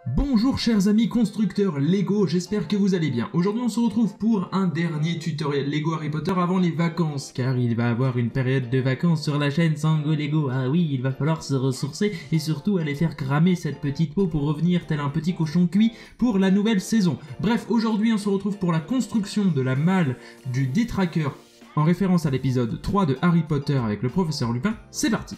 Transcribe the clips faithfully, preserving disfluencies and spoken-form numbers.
Bonjour chers amis constructeurs Lego, j'espère que vous allez bien. Aujourd'hui on se retrouve pour un dernier tutoriel Lego Harry Potter avant les vacances, car il va y avoir une période de vacances sur la chaîne Sango Lego. Ah oui, il va falloir se ressourcer et surtout aller faire cramer cette petite peau pour revenir tel un petit cochon cuit pour la nouvelle saison. Bref, aujourd'hui on se retrouve pour la construction de la malle du détraqueur en référence à l'épisode trois de Harry Potter avec le professeur Lupin. C'est parti!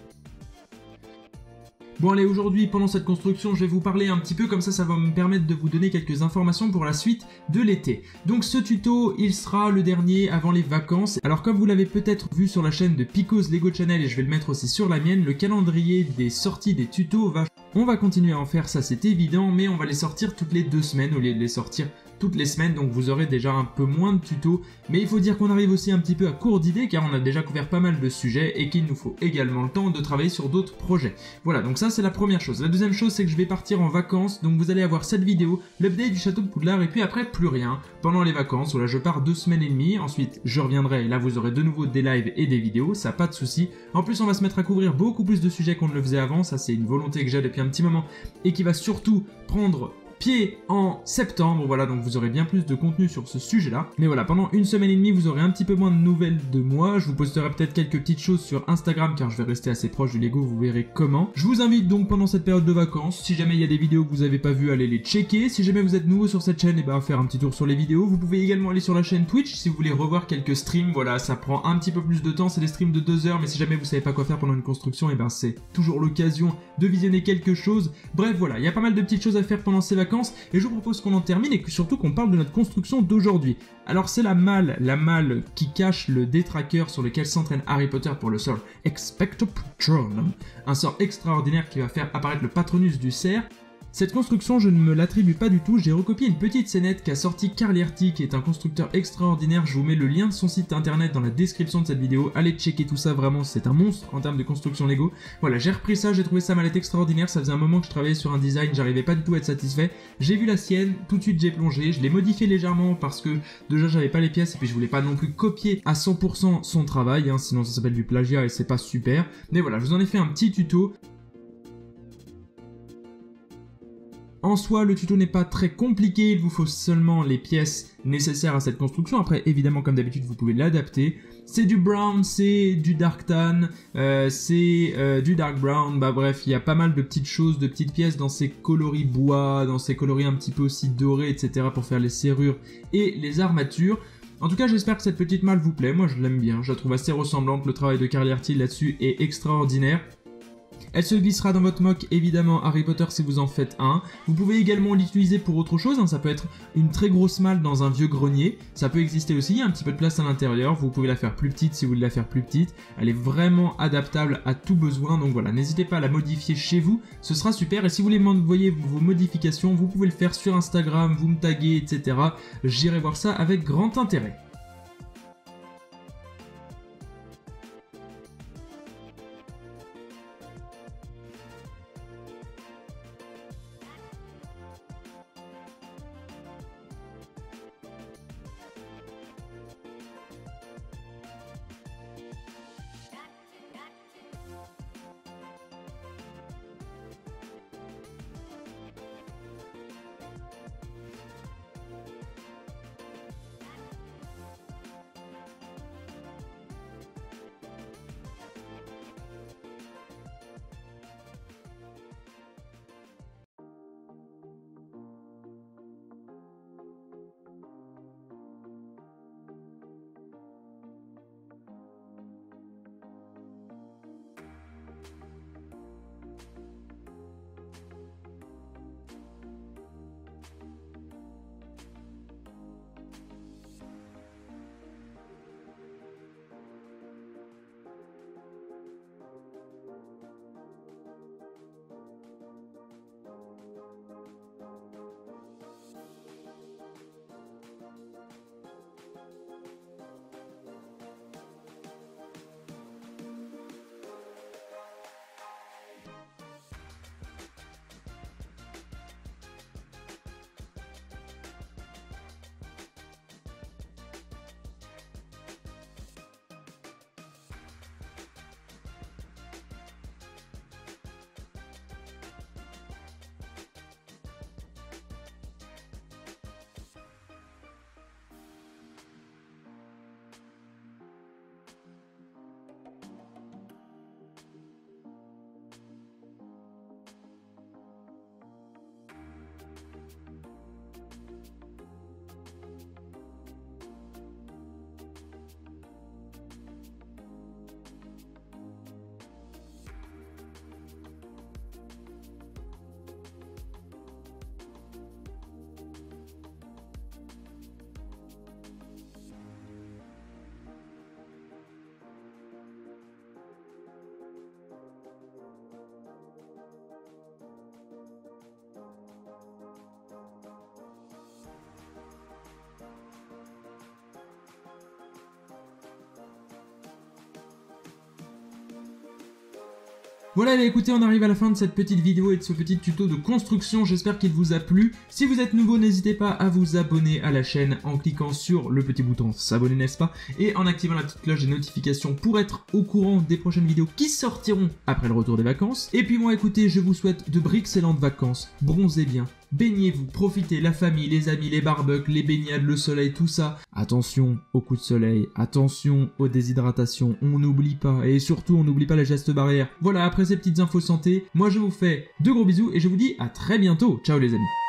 Bon allez, aujourd'hui pendant cette construction je vais vous parler un petit peu, comme ça ça va me permettre de vous donner quelques informations pour la suite de l'été. Donc ce tuto il sera le dernier avant les vacances. Alors comme vous l'avez peut-être vu sur la chaîne de Pico's Lego Channel et je vais le mettre aussi sur la mienne, le calendrier des sorties des tutos va... On va continuer à en faire, ça c'est évident, mais on va les sortir toutes les deux semaines au lieu de les sortir toutes les semaines, donc vous aurez déjà un peu moins de tutos, mais il faut dire qu'on arrive aussi un petit peu à court d'idées car on a déjà couvert pas mal de sujets et qu'il nous faut également le temps de travailler sur d'autres projets. Voilà, donc ça c'est la première chose. La deuxième chose c'est que je vais partir en vacances, donc vous allez avoir cette vidéo, l'update du château de Poudlard et puis après plus rien pendant les vacances. Voilà, je pars deux semaines et demie, ensuite je reviendrai et là vous aurez de nouveau des lives et des vidéos, ça pas de souci. En plus on va se mettre à couvrir beaucoup plus de sujets qu'on ne le faisait avant, ça c'est une volonté que j'ai depuis un petit moment et qui va surtout prendre pied en septembre. Voilà, donc vous aurez bien plus de contenu sur ce sujet là. Mais voilà, pendant une semaine et demie vous aurez un petit peu moins de nouvelles de moi. Je vous posterai peut-être quelques petites choses sur Instagram car je vais rester assez proche du Lego, vous verrez comment. Je vous invite donc pendant cette période de vacances, si jamais il y a des vidéos que vous n'avez pas vues, allez les checker. Si jamais vous êtes nouveau sur cette chaîne, et ben faire un petit tour sur les vidéos. Vous pouvez également aller sur la chaîne Twitch si vous voulez revoir quelques streams. Voilà, ça prend un petit peu plus de temps, c'est des streams de deux heures, mais si jamais vous savez pas quoi faire pendant une construction, et ben c'est toujours l'occasion de visionner quelque chose. Bref voilà, il y a pas mal de petites choses à faire pendant ces vacances. Et je vous propose qu'on en termine et que surtout qu'on parle de notre construction d'aujourd'hui. Alors c'est la malle, la malle qui cache le détraqueur sur lequel s'entraîne Harry Potter pour le sort Expecto Patronum, un sort extraordinaire qui va faire apparaître le Patronus du cerf. Cette construction, je ne me l'attribue pas du tout, j'ai recopié une petite scénette qu'a sorti Carlierty, qui est un constructeur extraordinaire. Je vous mets le lien de son site internet dans la description de cette vidéo, allez checker tout ça, vraiment c'est un monstre en termes de construction Lego. Voilà, j'ai repris ça, j'ai trouvé sa mallette extraordinaire, ça faisait un moment que je travaillais sur un design, j'arrivais pas du tout à être satisfait. J'ai vu la sienne, tout de suite j'ai plongé, je l'ai modifié légèrement parce que déjà j'avais pas les pièces et puis je voulais pas non plus copier à cent pour cent son travail, hein, sinon ça s'appelle du plagiat et c'est pas super. Mais voilà, je vous en ai fait un petit tuto. En soi, le tuto n'est pas très compliqué, il vous faut seulement les pièces nécessaires à cette construction. Après, évidemment, comme d'habitude, vous pouvez l'adapter. C'est du brown, c'est du dark tan, euh, c'est euh, du dark brown, bah bref, il y a pas mal de petites choses, de petites pièces dans ces coloris bois, dans ces coloris un petit peu aussi dorés, et cetera pour faire les serrures et les armatures. En tout cas, j'espère que cette petite malle vous plaît, moi je l'aime bien, je la trouve assez ressemblante, le travail de Carlierty là-dessus est extraordinaire. Elle se glissera dans votre mock, évidemment, Harry Potter si vous en faites un. Vous pouvez également l'utiliser pour autre chose, hein. Ça peut être une très grosse malle dans un vieux grenier. Ça peut exister aussi, il y a un petit peu de place à l'intérieur. Vous pouvez la faire plus petite si vous voulez la faire plus petite. Elle est vraiment adaptable à tout besoin, donc voilà, n'hésitez pas à la modifier chez vous, ce sera super. Et si vous voulez m'envoyer vos modifications, vous pouvez le faire sur Instagram, vous me taguez, et cetera. J'irai voir ça avec grand intérêt. Voilà, bah écoutez, on arrive à la fin de cette petite vidéo et de ce petit tuto de construction, j'espère qu'il vous a plu. Si vous êtes nouveau, n'hésitez pas à vous abonner à la chaîne en cliquant sur le petit bouton s'abonner, n'est-ce pas, et en activant la petite cloche des notifications pour être au courant des prochaines vidéos qui sortiront après le retour des vacances. Et puis moi, écoutez, je vous souhaite de excellentes vacances, bronzez bien, baignez-vous, profitez, la famille, les amis, les barbecues, les baignades, le soleil, tout ça. Attention aux coups de soleil, attention aux déshydratations, on n'oublie pas, et surtout on n'oublie pas les gestes barrières. Voilà, après ces petites infos santé, moi je vous fais de gros bisous et je vous dis à très bientôt. Ciao les amis.